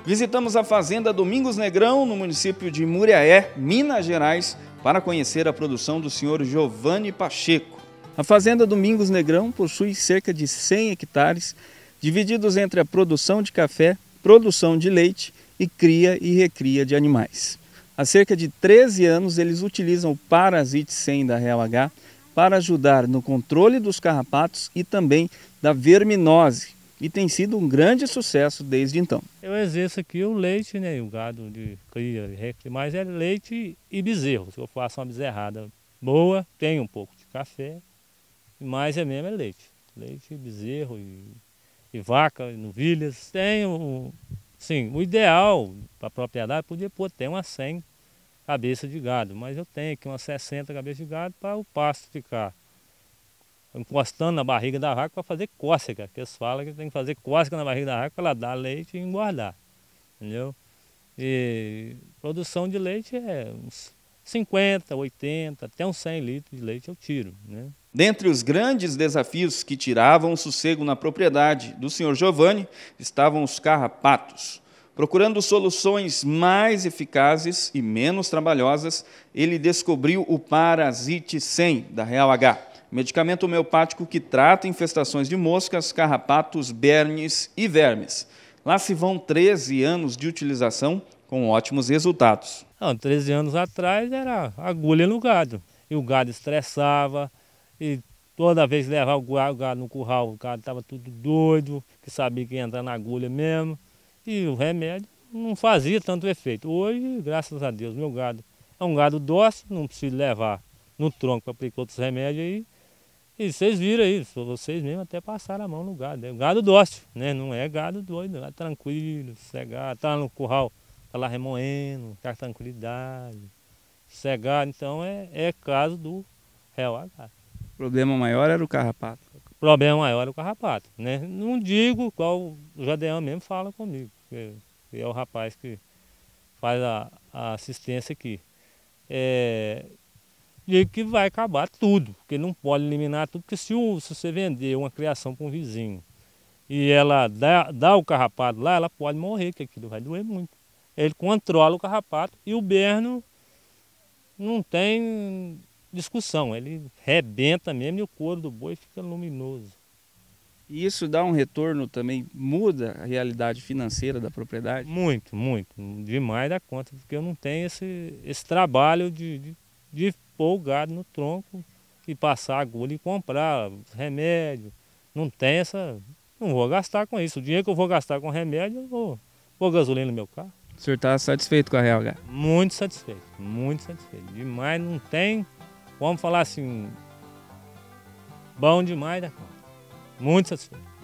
Visitamos a fazenda Domingos Negrão, no município de Muriaé, Minas Gerais, para conhecer a produção do senhor Giovanni Pacheco. A fazenda Domingos Negrão possui cerca de 100 hectares, divididos entre a produção de café, produção de leite e cria e recria de animais. Há cerca de 13 anos eles utilizam o Parasite 100 da Real H para ajudar no controle dos carrapatos e também da verminose, e tem sido um grande sucesso desde então. Eu exerço aqui o leite, né, o gado de cria e recria, mas é leite e bezerro. Se eu faço uma bezerrada boa, tem um pouco de café, mas mesmo é leite. Leite, bezerro e vaca, novilhas. Tenho, sim, o ideal para a propriedade podia ter umas 100 cabeças de gado, mas eu tenho aqui umas 60 cabeças de gado para o pasto ficar encostando na barriga da vaca para fazer cócega, que eles falam que tem que fazer cócega na barriga da vaca para ela dar leite e engordar, entendeu? E produção de leite é uns 50, 80, até uns 100 litros de leite eu tiro, né? Dentre os grandes desafios que tiravam o sossego na propriedade do senhor Giovanni estavam os carrapatos. Procurando soluções mais eficazes e menos trabalhosas, ele descobriu o Parasite 100 da Real H, medicamento homeopático que trata infestações de moscas, carrapatos, bernes e vermes. Lá se vão 13 anos de utilização com ótimos resultados. 13 anos atrás era agulha no gado, e o gado estressava, e toda vez que levava o gado no curral, o gado estava tudo doido, que sabia que ia entrar na agulha mesmo, e o remédio não fazia tanto efeito. Hoje, graças a Deus, meu gado é um gado dócil, não preciso levar no tronco para aplicar outros remédios aí. E vocês viram aí, vocês mesmo até passaram a mão no gado. É um gado dócil, né? Não é gado doido, é tranquilo, sossegado, está no curral, está lá remoendo, está com tranquilidade, sossegado. Então é caso do Real H. O problema maior era o carrapato. O problema maior era o carrapato, né? Não digo qual o Jadeão mesmo fala comigo, que é o rapaz que faz a assistência aqui. Digo que vai acabar tudo, porque não pode eliminar tudo, porque se você vender uma criação para um vizinho e ela dá o carrapato lá, ela pode morrer, que aquilo vai doer muito. Ele controla o carrapato e o berno não tem discussão, ele rebenta mesmo e o couro do boi fica luminoso. E isso dá um retorno também, muda a realidade financeira da propriedade? Muito, muito, demais da conta, porque eu não tenho esse trabalho de pôr o gado no tronco e passar a agulha e comprar remédio. Não tem essa, não vou gastar com isso. O dinheiro que eu vou gastar com remédio, eu vou pôr gasolina no meu carro. O senhor está satisfeito com a Real H? Muito satisfeito, demais, não tem, vamos falar assim, bom demais da conta, muito satisfeito.